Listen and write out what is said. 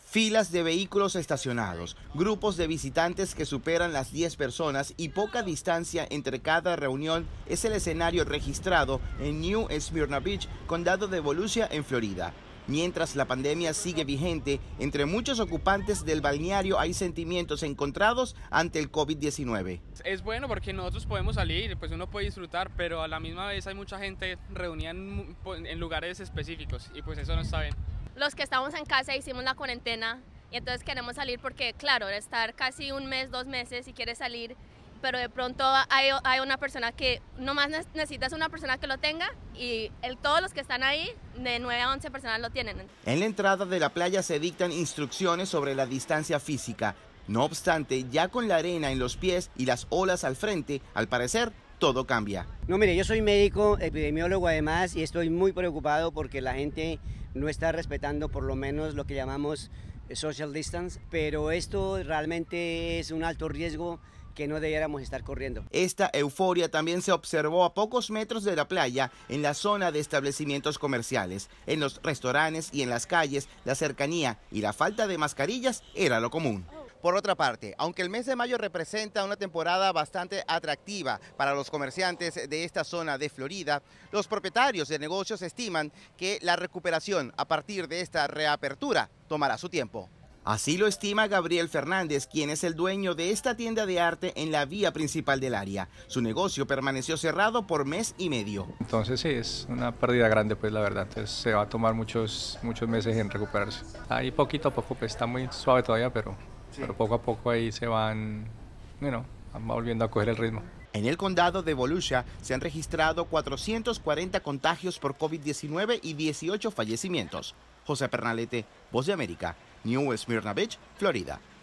Filas de vehículos estacionados, grupos de visitantes que superan las 10 personas y poca distancia entre cada reunión es el escenario registrado en New Smyrna Beach, condado de Volusia, en Florida. Mientras la pandemia sigue vigente, entre muchos ocupantes del balneario hay sentimientos encontrados ante el COVID-19. Es bueno porque nosotros podemos salir, pues uno puede disfrutar, pero a la misma vez hay mucha gente reunida en lugares específicos y pues eso no está bien. Los que estamos en casa hicimos la cuarentena y entonces queremos salir porque, claro, estar casi un mes, 2 meses y quieres salir, pero de pronto hay una persona que nomás necesitas una persona que lo tenga y todos los que están ahí, de 9 a 11 personas lo tienen. En la entrada de la playa se dictan instrucciones sobre la distancia física. No obstante, ya con la arena en los pies y las olas al frente, al parecer, todo cambia. No, mire, yo soy médico, epidemiólogo además, y estoy muy preocupado porque la gente no está respetando por lo menos lo que llamamos social distance, pero esto realmente es un alto riesgo que no debiéramos estar corriendo. Esta euforia también se observó a pocos metros de la playa, en la zona de establecimientos comerciales. En los restaurantes y en las calles, la cercanía y la falta de mascarillas era lo común. Por otra parte, aunque el mes de mayo representa una temporada bastante atractiva para los comerciantes de esta zona de Florida, los propietarios de negocios estiman que la recuperación a partir de esta reapertura tomará su tiempo. Así lo estima Gabriel Fernández, quien es el dueño de esta tienda de arte en la vía principal del área. Su negocio permaneció cerrado por mes y medio. Entonces sí, es una pérdida grande, pues la verdad. Entonces se va a tomar muchos meses en recuperarse. Ahí poquito a poco, pues está muy suave todavía, pero poco a poco ahí se van volviendo a coger el ritmo. En el condado de Volusia se han registrado 440 contagios por COVID-19 y 18 fallecimientos. José Pernalete, Voz de América, New Smyrna Beach, Florida.